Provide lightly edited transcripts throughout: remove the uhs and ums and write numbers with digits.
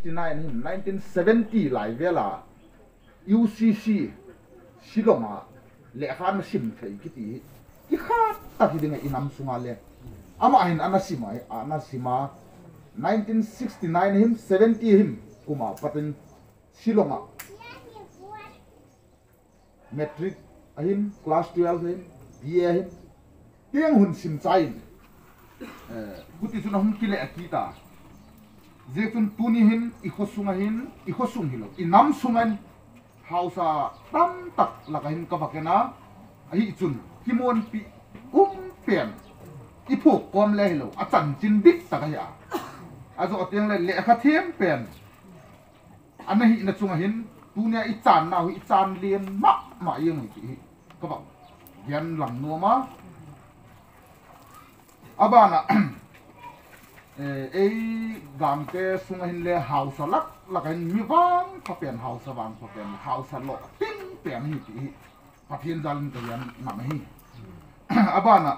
1969 him 1970 lại về là UCC Silonga lệ khan sim thấy cái gì cái khác ta thì dengan inam sunga le ama hin anasima 1969 him 70 him kuma patin Silonga metric him class 12 him BA him tiếng hun sim chai kuti chuna hum kile akita zetun tuni hin ikhosunga hin ikhosung hilo inam sungan hausa tam tak lakahin kabakena ahi chun kimon pi pen ipuk kom le hilo achan chin dik takaya azo ateng le kha them pen anahi na chunga hin tunia ichan na hu ichan lien ma yeng ki kabak yan lang no ma abana ei gamte sunga hin le hausa lak hin mi wang papen hausa wang papen hausa lo ting pen hi ti pathian jalin ka yan nam hi abana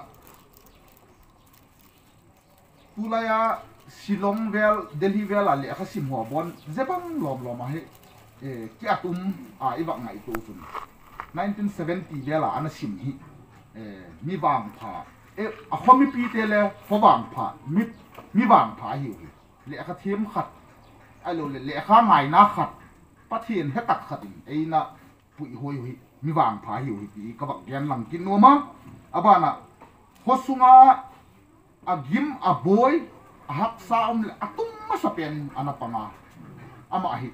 tulaya Silong vel Delhi vel ale kha sim ho bon zebang lom hi ki atum a iwak ngai tu sun 1970 vela ana sim hi mi wang pha a khomi pi te le pho wang pha mi wang pha hi le kha them khat ai lo le kha ngai na khat pathian he tak khatin eina pui hoi hi mi wang pha hi hi ka bak yan lang kin no ma abana hosunga agim aboy hak saum le atum masapen anapanga ama hi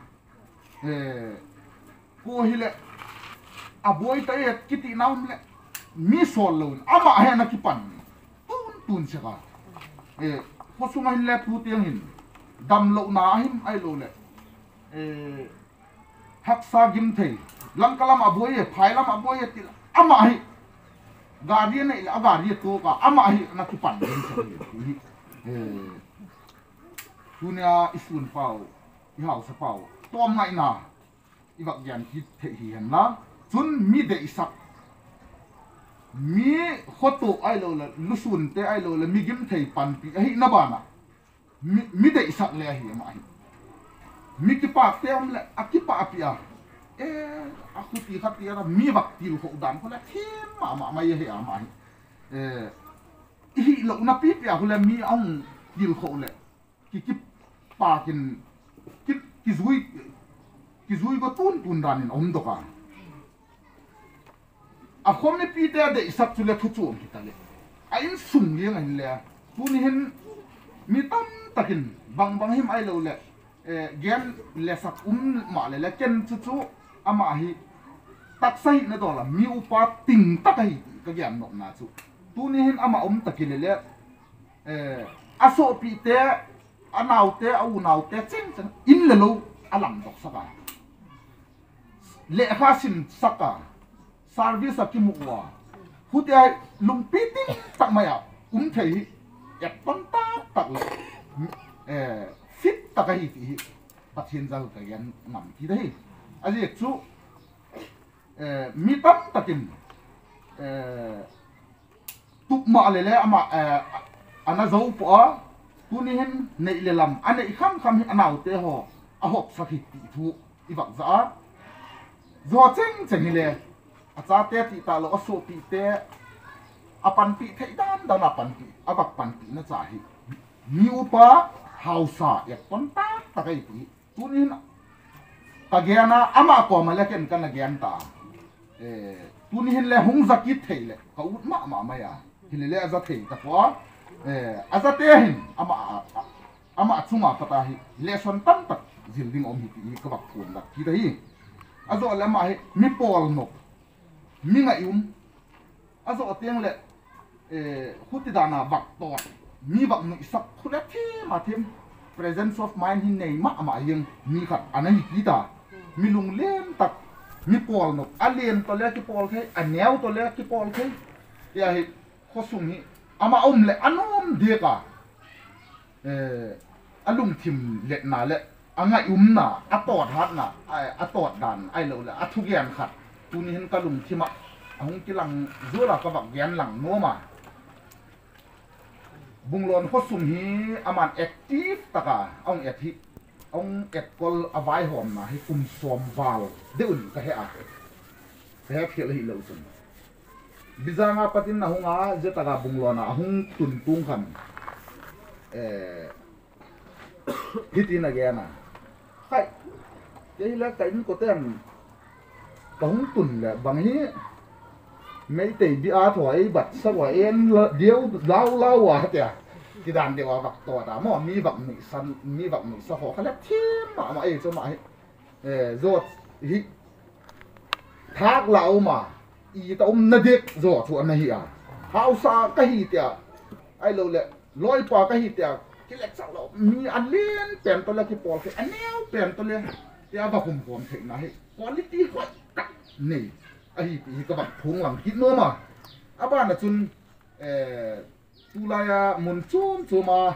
ko hile aboy tay kiti naum le mi sol lo ama he na kipan tun se ka hosunga le pu tiang hin dam lo na him ai lo le hak sa gim thei langkalam aboy phailam aboy til ama hi guardian nei la guardian to ka ama hi na kipan hin se dunia isun pau i hau sa pau tom ngai na i vak yan ki the hi han la chun mi de isak mi khoto ai lo la lusun te ai lo la mi gim thei pan pi hi na ba na mi de isak le hi ma hi mi ki pa te om le akipa apia aku ti khat ti ra mi vak til ho dan ko la thim ma ye hi ma hi hi lo na pi pia ko la mi ong til ho le ki pa ki zui go tun dan in om do ka a khom ni pi te de isak chu le thu chu ki ta le a in sum liang an le tu ni hen mi tam takin bang him ai lo le gen le sak ma le ken chu ama hi tak sai na do la mi upa ting takai ka gen no na chu tu ni hen ama takin le aso pi te anau te au nau te ching in le lo alam dok saka le kha sin saka service akimu wa hutia lung piting tak maya thei ek pang ta tak le fit takai ti pathian jal ka yan nam ki dei aji chu mi tam takin tup ma le ama ana zo po tuni hen nei le lam ane kham hi anau te ho a hop sakhi ti thu i bak za zo cheng hi le a cha te ti ta lo aso pi te apan pi thei dan apan pi abak pan pi na cha hi mi upa hausa ek kon ta kai pi tuni hen kagiana ama ko ma le ken kan gian ta tuni hen le hung zakit thei le ka ut ma ya hi le za thei ta ko azate hin ama chunga pata hi lesson tam tak zilding om hi ka bak phun la ki dai azo lama hi mi pol no mi nga azo ateng le huti dana bak to mi bak no isak khule thi ma them presence of mind hin nei ma yeng mi khat anai ki ta mi lung lem tak mi pol no alien to le ki pol khai aneu to le ki pol khai ya hi khosung hi ama le anom de ka alung thim le na le anga na atot hat na atot dan ai lo le athu gian khat tu ni hen ka lung thima ahung kilang zura ka bak gian lang no ma bunglon khosum hi aman active taka ong ethi ông et col avai hom na hi som val de un ka he a ka he khel hi lo sun bizanga patin na hunga zetaga bunglon na hung tun tung khan hitin again na khai cái là cái có tên bóng tuần là bằng hi mấy tỷ bị á thổi bật sao vậy em điếu lao à kìa thì đàn đều vặt tỏ đã mà mi vặt mỹ sao họ khá là thêm mà ấy cho mày rồi hi thác lão mà ý tao nè điếc rồi chuột này à hao sa cái hi tiệt ai lâu lệ lôi qua cái hi tiệt cái lệ sao lão mi ăn liên bèn tôi là cái bò cái ăn neo bèn tôi lên ya va kum thei na hi quality hoi tak nei a hi ka bak phung lang kit no ma aba na chun tu la ya mun chum ma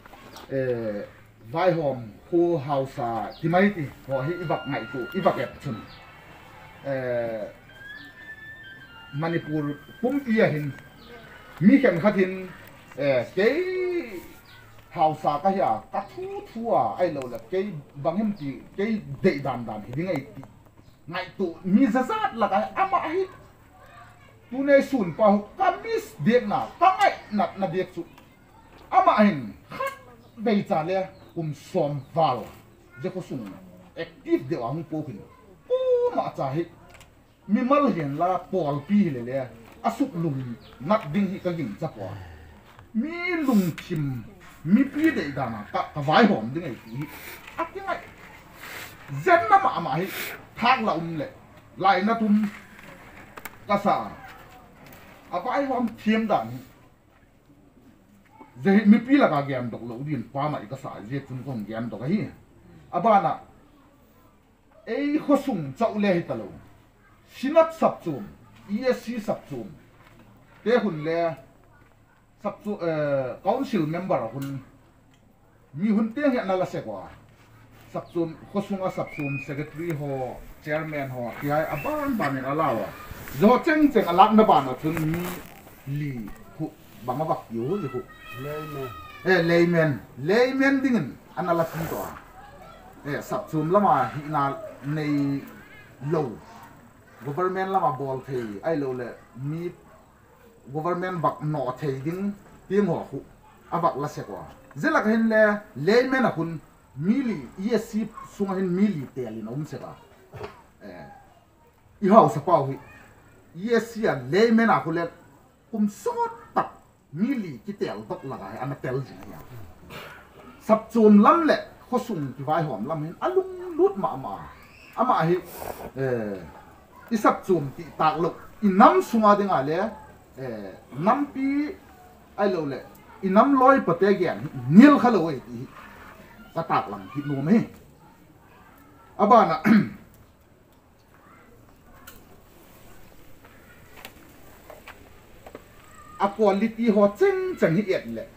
vai hom ho hausa ti mai ti ho hi ibak ngai tu ibak et chun Manipur pum ia hin mi khen khatin ke hausa ka ya ka thu à ai lo la cái bang hem ti cái dei dan hi ding ai ti ngai tu mi za zat la ka ama hi tu ne sun pa ka mis dek na ka ngai na dek su ama hin khat bei cha le som val je ko sung active de ang po hin ma cha hi mi mal hian la pol pi le le asuk lung nat ding hi ka ging cha po mi lung kim mi pi de dana ka vai hom ding ai ti a ti ngai zen na ma hi thak la le lai na tum ka sa a vai hom thiam dan je mi pi la ka gem dok lo din pa mai ka sa je chun kong gem dok hi abana ei khosung chau le hi talo sinat sap chum ESC sap chum te hun le sắp chu council member hun mi hun te nge na la se kwa sắp chu khosunga sắp chu secretary ho chairman ho ti ai aban ban ni alawa zo cheng cheng alak na ban thun mi li hu banga bak yu li hu layman dingin anala tin to sắp chu lama hi na nei lo government lama bol thei ai lo le mi government bak no thei ding tim ho khu abak la se kwa zela ka hin le layman hun mili ESC sunga hin mili teli na se ka i hau sa pau hi ESC a layman a khule sot tak mili ki tel dok la ga ana tel ji ya sap chum lam le khosung ki vai hom lam hin alung lut ma ama hi i sap chum ti tak lo i nam sunga dinga le nampi ai lo le inam loi pate gen nil khalo ei ti ka tak lang hi no me abana a quality ho cheng cheng hi et le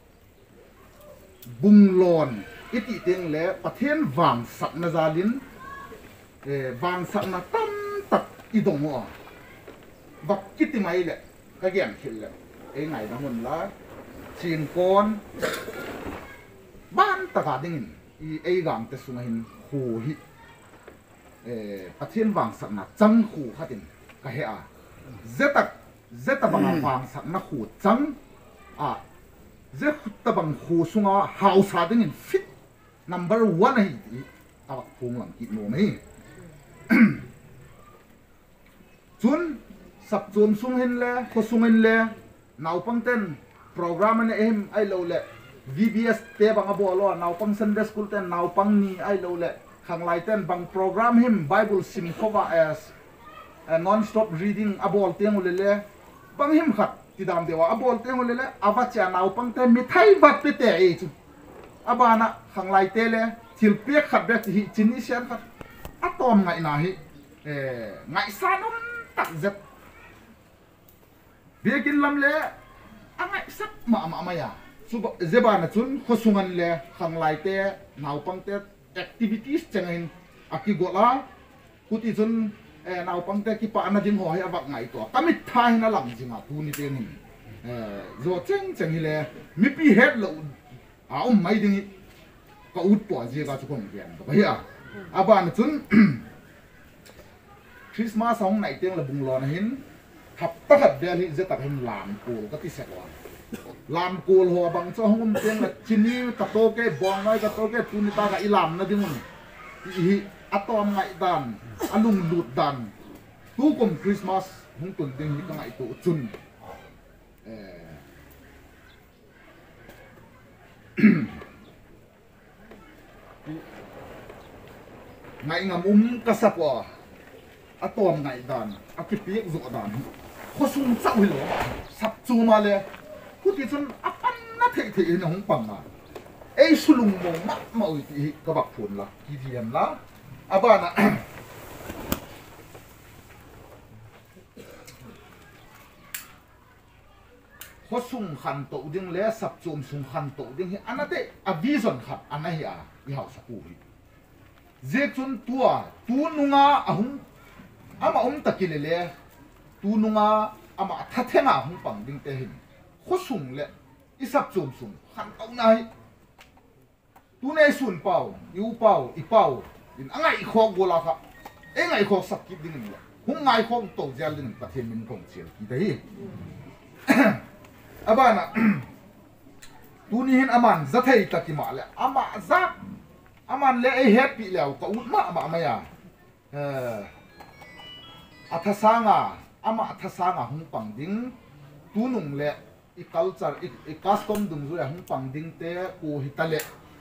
bunglon iti teng le pathen wang sak na zalin wang sak na tam tak i dong mo vak kiti mai le ka gen khil le ei ngai na mun la chin kon ban ta ga ding i ei gang te sunga hin khu hi pathen wang sak na chang khu khatin ka he a zeta bang wang sak na khu chang a zeta bang khu sunga hausa ding in fit number 1 hi ta bak phung lang ki no me chun sap chum sung hin le ko sung hin le naw pang ten program an em ai lo le VBS te bang abo lo naw pang Sunday school ten naw pang ni ai lo le khang lai ten bang program him Bible sim cover as non stop reading abol teng le bang him khat ti dam dewa abol teng le aba cha naw pang ten mi thai bat pe te e chu abana khang lai te le thil pek khat be hi chini sian khat atom ngai na hi ngai sanom tak zet begin lam le angai sak ma ya su zeba na chun khosungan le khang lai te naw pang te activities changin aki gola kuti chun naw pang te ki pa na ding ho hai awak ngai to kamit thai na lam jinga tu ni te ni zo cheng hi le mi pi het lo mai ding ka ut po je ka chu kong gen to hi a aban chun Christmas hong nai teng la bunglon hin thap ta khat bel hi je tak hin lam ko ka ti set wa lam ko ho bang cho hong teng la chini ka to ke bong ngai ka to ke tuni ta ka ilam na ding hi atom ngai dan alung lut dan tu kom Christmas hong tun ding hi ka ngai to chun ngai ngam kasapwa atom ngai dan akipiek zo dan khosung chau hi lo sap chu ma le puti chun apan na thei thei na hong pang na ei sulung mong ma ma ui ti ka bak phun la ki diam la abana khosung khan to ding le sap chum sung khan to ding hi anate a vision khat anahi a i hau sa pu hi je chun tua tu nunga ahum ama takile le tu nunga ama thathenga hung pang ding te hin khosung le isap chum sung khan tau nai tu nei sun pau yu pau I pau in angai khok gola kha engai khok sak ki ding la hung ngai khok to jal ding pathen min kong chel ki dai abana tu ni hin aman zathei takima le ama zak aman le ai happy le ka ut ma ya athasanga ama athasanga hung pang ding tunung le I culture I custom dung zu hung pang ding te ko hitale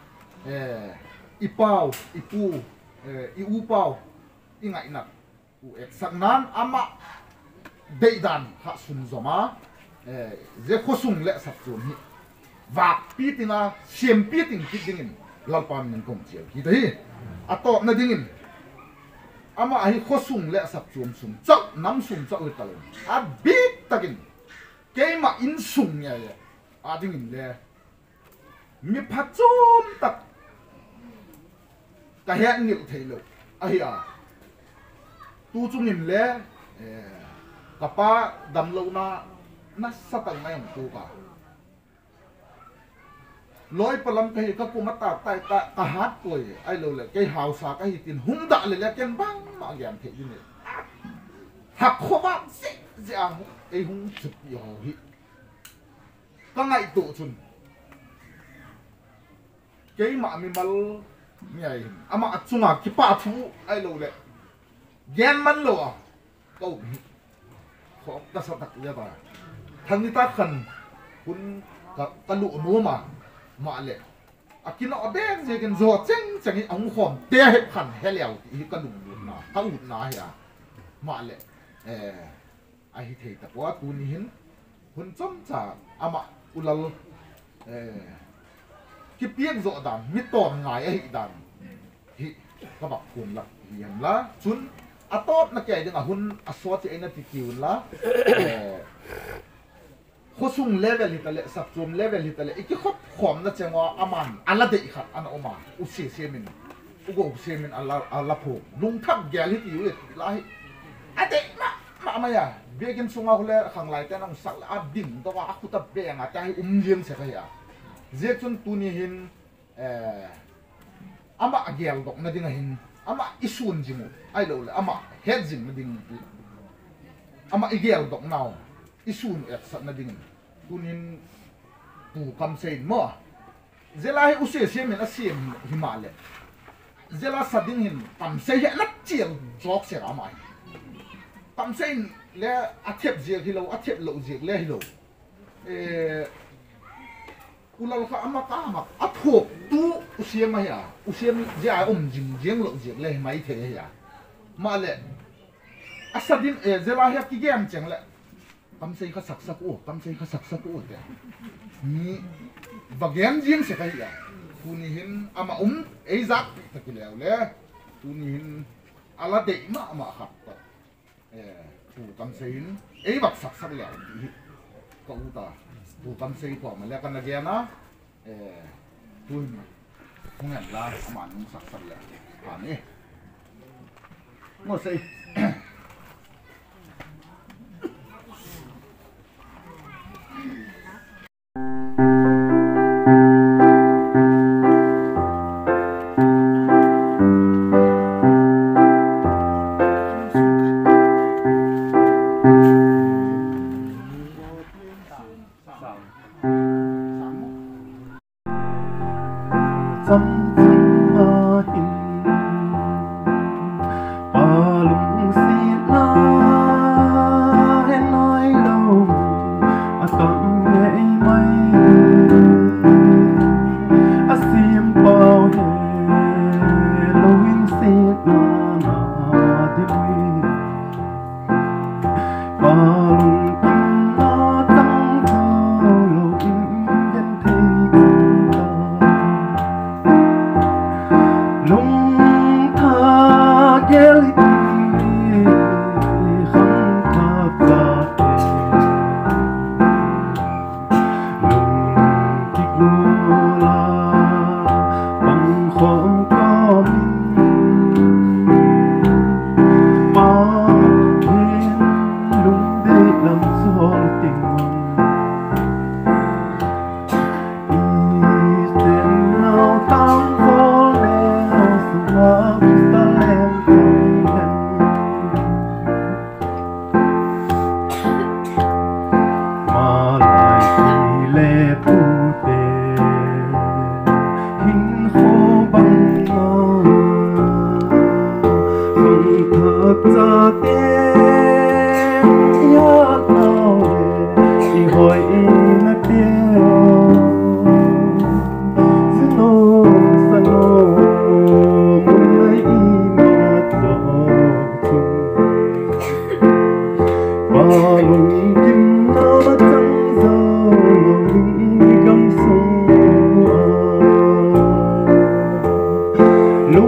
I pau I pu I u pau I ngai na u ek saknan ama deidan ha sun zoma je khosung le sak chum hi vak pi tinga siam pi ting ki dingin lalpan nin kong chiel ki dai atop na dingin ama hi khosung le sak chum sum chau nam sum chau tal a big takin keima in sum ya ya a dingin le mi phat chum tak ka he ngil thailo a hi a tu chungin le kapa damlo na na satang na yung tuka loi palam kahi ka kumata tai ta kahat koi ai lo le kai hausa ka hitin humda le le ken bang ma gyam the yin hak khoba se jang ei hung chup yo hi ka ngai tu chun kei ma mi mal ngai ama achunga ki pa thu ai lo le gen man lo ko kho ta sa tak le ba thằng ta khẩn kun ka lu nu ma le akina obeng je gen zo cheng chang ang khom te he khan he leo hi ka lu na ka ut na ya ma le a hi thei ta wa tu ni hin hun chom cha ama ulal ki piek zo dan mi ton ngai a hi dan hi ka bak kun la hian la chun atop na kai ding a hun aswa che ena ti kiun la khosung level hitale sapchum level hitale ikikhop khom na chengwa aman ala de khat an oma usi semin ugo semin ala pho lung thap gyal hi yu le la hi ate ma ya begin sunga hole khanglai ta nang sak a ding to wa akuta be nga ta hi jing se kha ya je chun tu ni hin ama agyal dok na ding hin ama isun jimu ai lo le ama head jing na ding ama igyal dok now isun ek sat na ding tunin tu kam sein mo zela hi use semen a sem himale zela sading hin tam sei he na chiel jok se amai tam sein le athep je hilo athep lo je le hilo ulal kha ama ka ma athop tu use ma ya use je a jing jeng lo je le mai the ya ma le asadin zela he ki gem cheng le kam sei kha sak o kam sei kha sak o te ni bagyan jing se kai ya tu ni hin ama ei zak ta ki le tu ni hin ala de ma khat ta tu kam sei hin ei bak sak le ko uta tu kam sei ko ma le kan na ge na tu hung an la ma nung sak le ha ni mo sei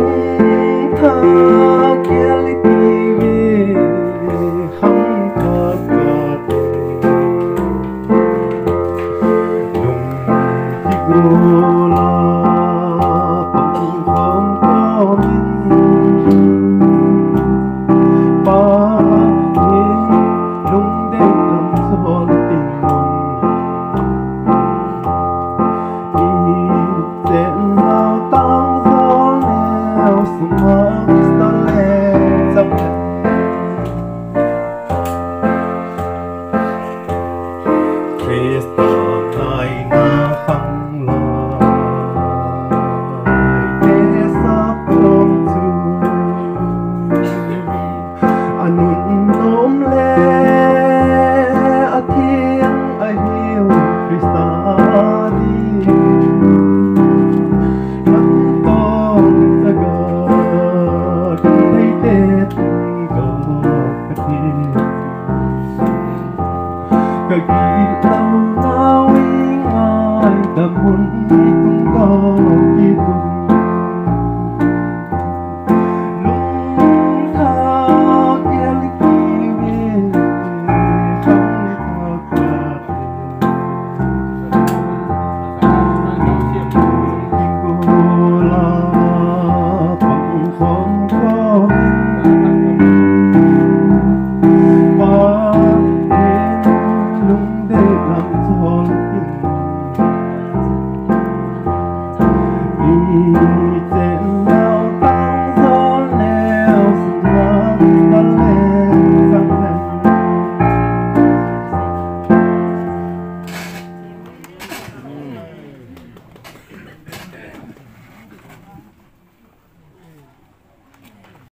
tha kia li